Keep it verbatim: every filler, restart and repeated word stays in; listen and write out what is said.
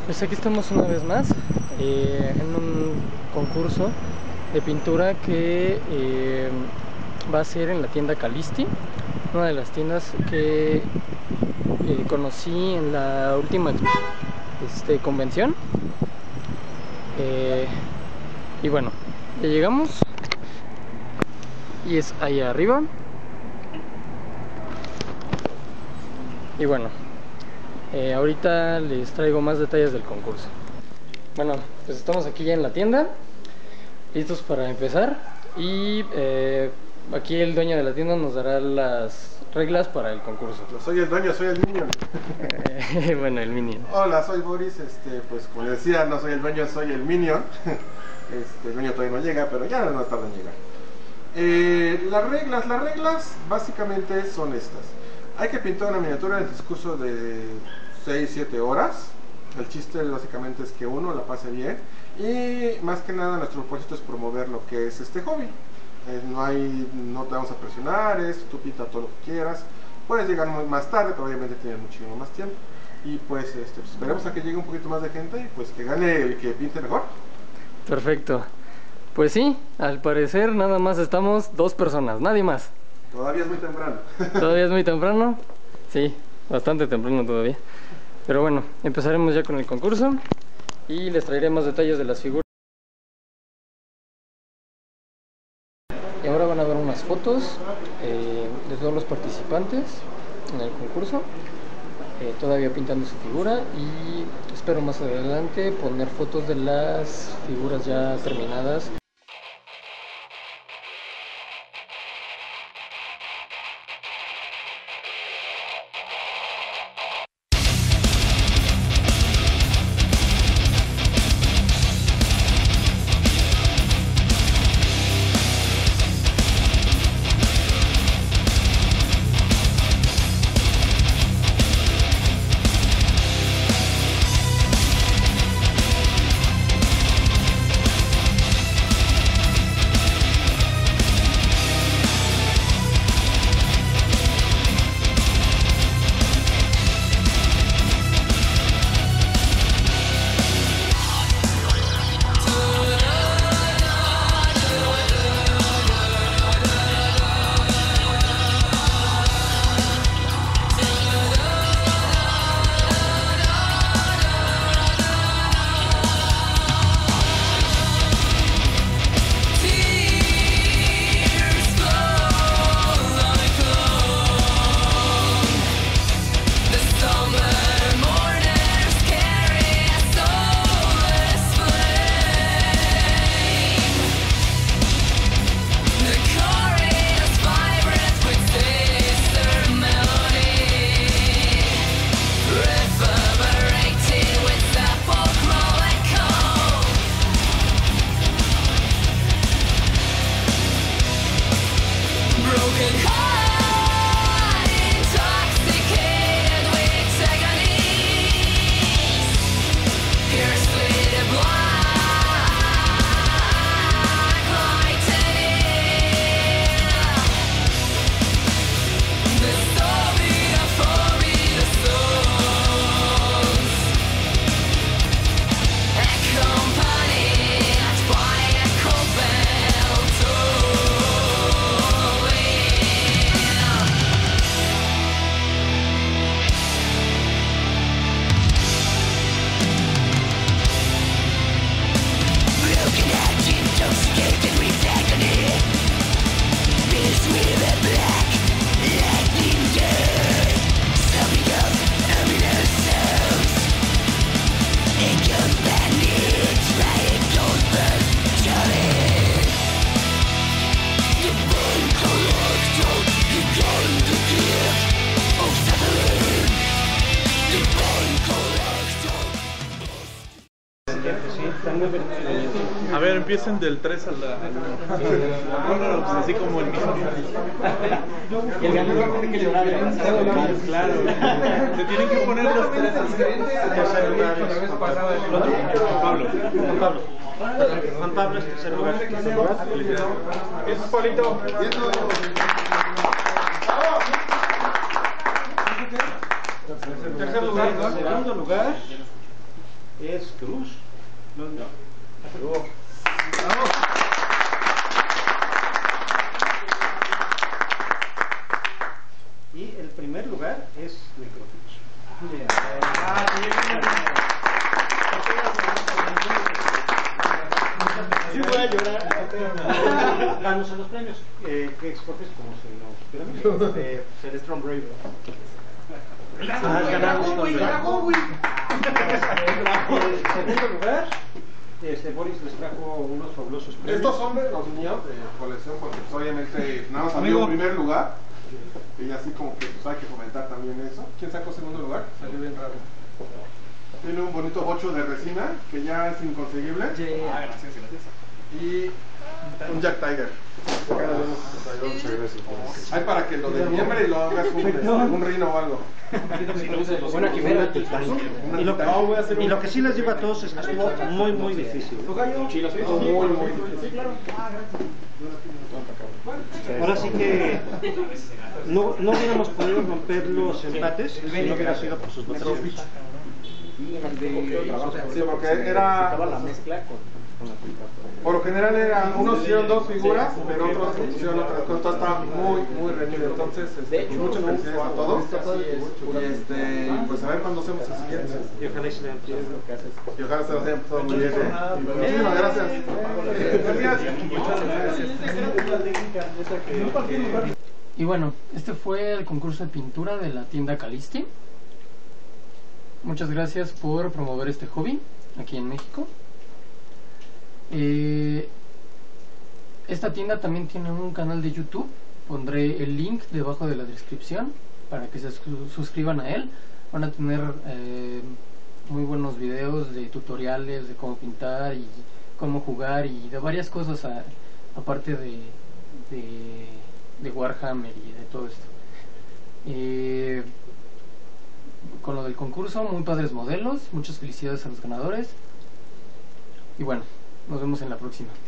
Pues aquí estamos una vez más eh, en un concurso de pintura que eh, va a ser en la tienda Calisti, una de las tiendas que eh, conocí en la última este, convención. Eh, y bueno, ya llegamos y es allá arriba. Y bueno, eh, ahorita les traigo más detalles del concurso. Bueno, pues estamos aquí ya en la tienda, listos para empezar. Y eh, aquí el dueño de la tienda nos dará las reglas para el concurso. No soy el dueño, soy el minion. Eh, bueno, el minion. Hola, soy Boris. Este, pues como les decía, no soy el dueño, soy el minion. Este, el dueño todavía no llega, pero ya no tarda en llegar. Eh, las reglas, las reglas básicamente son estas. Hay que pintar una miniatura en el transcurso de seis siete horas. El chiste básicamente es que uno la pase bien. Y más que nada nuestro propósito es promover lo que es este hobby. Eh, no hay, no te vamos a presionar, es, tú pinta todo lo que quieras. Puedes llegar muy, más tarde, pero obviamente tienes muchísimo más tiempo. Y pues, este, pues esperemos a que llegue un poquito más de gente y pues que gane el que pinte mejor. Perfecto. Pues sí, al parecer nada más estamos dos personas, nadie más. Todavía es muy temprano. ¿Todavía es muy temprano? Sí, bastante temprano todavía. Pero bueno, empezaremos ya con el concurso y les traeré más detalles de las figuras. Y ahora van a ver unas fotos eh, de todos los participantes en el concurso, eh, todavía pintando su figura, y espero más adelante poner fotos de las figuras ya terminadas. A ver, empiecen del tres al uno, pues así como el mismo. Y el ganador tiene que llorar. Claro, se tienen que poner los tres así. Tercer lugar, el otro, Juan Pablo. Juan Pablo. Juan Pablo es tercer lugar. Tercer lugar. Felicidades. ¿Qué es, Paulito? Tercer lugar. Segundo lugar. es Cruz. No, no. Hasta luego. Y el primer lugar es Microfiche. Ah, sí, voy a llorar. Danos en los premios. Eh, ¿Qué escoges? Como si no supiéramos. Eh, Celestron Brave. Ah, ganamos con Brave. En segundo lugar, este, Boris les trajo unos fabulosos premios. Estos son de los míos de colección porque pues, obviamente nada más salió en primer lugar. Y así como que pues, hay que comentar también eso. ¿Quién sacó segundo lugar? Salió bien raro. Tiene un bonito bocho de resina que ya es inconseguible. Ah, gracias, gracias. Y un Jack Tiger. Hay para que lo desmiembre y lo hagas un, un rino o algo. Una quimera. Y lo, que, y lo que sí les digo a todos es que estuvo muy, muy difícil. Muy, muy difícil. Ahora sí que no, no hubiéramos podido romper los empates si no hubiera sido por sus votaciones. Sí, porque era... Por lo general era, unos hicieron dos figuras, pero otros hicieron otras cosas. Está muy, muy reñido. Entonces, este, muchas felicidades a todos. Y este, pues a ver cuándo hacemos el siguiente. Y ojalá se vean Y ojalá se los hayan pasado muy bien. ¿eh? Muchísimas gracias. Y bueno, este fue el concurso de pintura de la tienda Calisti. Muchas gracias por promover este hobby aquí en México. Eh, esta tienda también tiene un canal de YouTube. Pondré el link debajo de la descripción para que se su suscriban a él. Van a tener eh, muy buenos videos de tutoriales de cómo pintar y cómo jugar y de varias cosas a, aparte de, de, de Warhammer y de todo esto. Eh, con lo del concurso, muy padres modelos. Muchas felicidades a los ganadores. Y bueno, nos vemos en la próxima.